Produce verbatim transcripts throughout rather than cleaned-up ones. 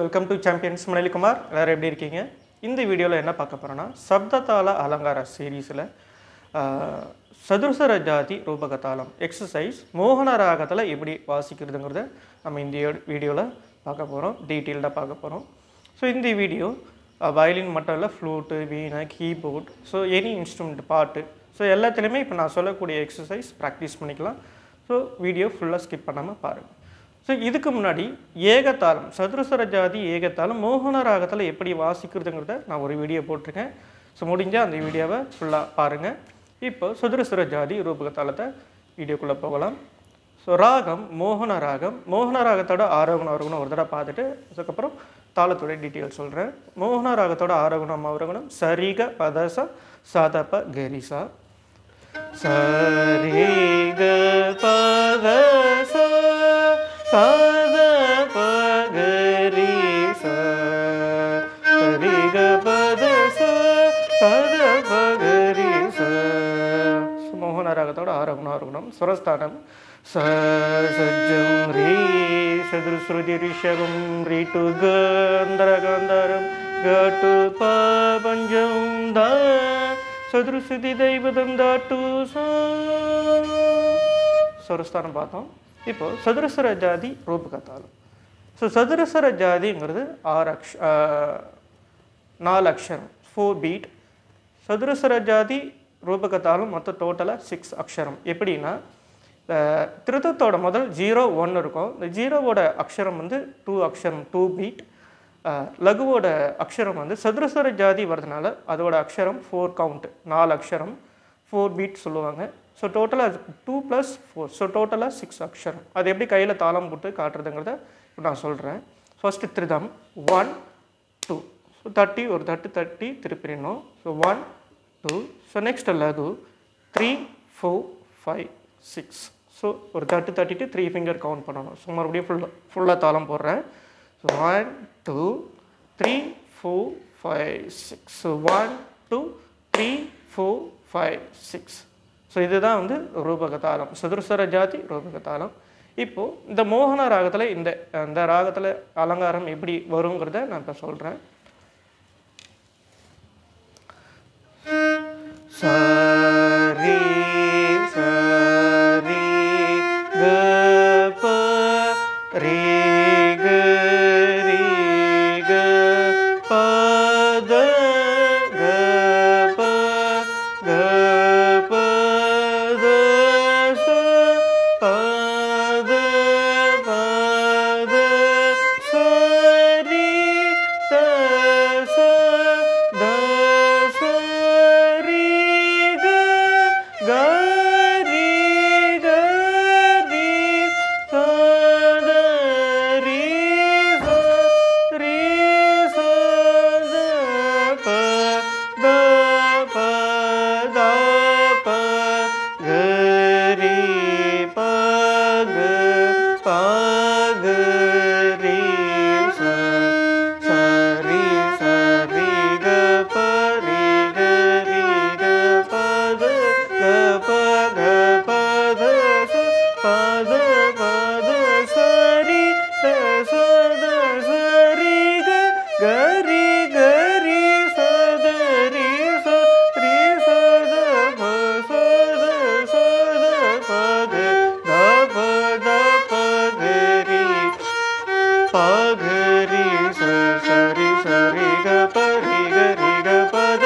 Welcome to champions Manali Kumar. எல்லாரும் எப்படி இருக்கீங்க? இந்த வீடியோவில் என்ன பார்க்க போகிறோன்னா, சப்ததாள அலங்கார சீரீஸில் சதுரஸ்வர ஜாதி ரூபகதாளம் எக்ஸசைஸ் மோகன ராகத்தில் எப்படி வாசிக்கிறதுங்கிறத நம்ம இந்த வீடியோவில் பார்க்க போகிறோம், டீட்டெயில்டாக பார்க்க போகிறோம். ஸோ இந்த வீடியோ வயலின் மட்டும் இல்லை, flute, veena, keyboard, so any instrument, பாட்டு, ஸோ எல்லாத்துலேயுமே இப்போ நான் சொல்லக்கூடிய எக்ஸசைஸ் ப்ராக்டிஸ் பண்ணிக்கலாம். ஸோ வீடியோ ஃபுல்லாக ஸ்கிப் பண்ணாமல் பாருங்கள். ஸோ இதுக்கு முன்னாடி ஏகத்தாளம், சதுரஸ்வர ஜாதி ஏகத்தாளம் மோகன ராகத்தில் எப்படி வாசிக்கிறதுங்கிறத நான் ஒரு வீடியோ போட்டிருக்கேன். ஸோ முடிஞ்சால் அந்த வீடியோவை ஃபுல்லாக பாருங்கள். இப்போ சதுரஸ்வர ஜாதி ரூபகத்தாளத்தை வீடியோக்குள்ளே போகலாம். ஸோ ராகம் மோகன ராகம், மோகன ராகத்தோட ஆரோகணம் அவரோகணம் ஒரு தடவை பார்த்துட்டு அதுக்கப்புறம் தாளத்தோட டீட்டெயில் சொல்கிறேன். மோகன ராகத்தோட ஆரோகணம் அவரோகணம் சரிக பதச சதப கரிசா சரிக பதச சதப கரிசா சரிக பதச சதப கரிசா. மோகன ராகத்தோட ஆரோகணம் ஆரோகணம் ஸ்வரஸ்தானம் சஜ்ஜம் ரீ சதுருஸ்ருதி ரிஷபம் ரீ டு கந்தர கந்தரம் கட்டு பஞ்சம் த சதுருஸ்ருதி தெய்வதம் தாட்டு ஸ்வரஸ்தானம் பார்த்தோம். இப்போ சதுரஸ்வர ஜாதி ரூபகதாளம். ஸோ சதுரஸ்வர ஜாதிங்கிறது ஆறு அக்ஷ நாலு அக்ஷரம், ஃபோர் பீட். சதுரஸ்வர ஜாதி ரூபகதாளம் மொத்தம் டோட்டலாக சிக்ஸ் அக்ஷரம். எப்படின்னா திருத்தத்தோட முதல் ஜீரோ ஒன்று இருக்கும். இந்த ஜீரோவோட அக்ஷரம் வந்து டூ அக்ஷரம், டூ பீட். லகுவோட அக்ஷரம் வந்து சதுரஸ்வர ஜாதி வரதுனால அதோட அக்ஷரம் ஃபோர் கவுண்ட், நாலு அக்ஷரம், ஃபோர் பீட் சொல்லுவாங்க. ஸோ டோட்டலாக டூ ப்ளஸ் ஃபோர், ஸோ டோட்டலாக சிக்ஸ் அக்ஷரம். அது எப்படி கையில் தாளம் போட்டு காட்டுறதுங்கிறத நான் சொல்கிறேன். ஃபஸ்ட்டு திருதம் ஒன் டூ, ஸோ தட்டி ஒரு தட்டு தட்டி திருப்பிடணும். So one two. So next லகு three four five six. So ஒரு தட்டு தட்டிட்டு த்ரீ ஃபிங்கர் கவுண்ட் பண்ணணும். ஸோ மறுபடியும் ஃபுல்லாக ஃபுல்லாக தாளம் போடுறேன். So one two three four five six. So one two three four five six. So இதுதான் வந்து ரூபகதாளம், சதுரஸ்வர ஜாதி ரூபகதாளம். இப்போது இந்த மோகன ராகத்தில் இந்த இந்த ராகத்தில் அலங்காரம் எப்படி வருங்கிறத நான் இப்போ சொல்கிறேன். சரி சரி க ப ரே க ரே க ப த க ப க ப த ச ப த ப த ச ரி த ச த ச ரி க க ரி க ரி ச த ரி ச ரி ச த ப த ப த ப க ரி ப க ப க ரி ச ச ரி ச ரி க ப ரி க ரி க ப த க ப க ப த ச ப த ப த ச ரி த ச த ச ரி க க ரி க ரி ச த ரி ச ரி ச த ப ச த ச த ப க த ப த ப க ரி ப க ரி ச ச ரி ச ரி க ப ரி க ரி க ப த.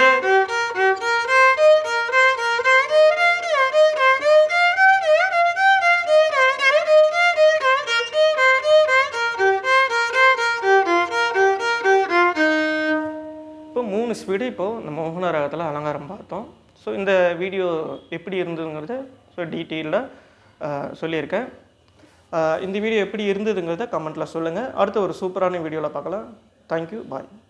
இப்போ மூணு ஸ்பீடு இப்போது இந்த மோகன ராகத்தில் அலங்காரம் பார்த்தோம். ஸோ இந்த வீடியோ எப்படி இருந்ததுங்கிறத ஸோ டீட்டெயிலாக சொல்லியிருக்கேன். இந்த வீடியோ எப்படி இருந்ததுங்கிறத கமெண்ட்டில் சொல்லுங்கள். அடுத்த ஒரு சூப்பரான வீடியோவில் பார்க்கலாம். தேங்க்யூ, பாய்.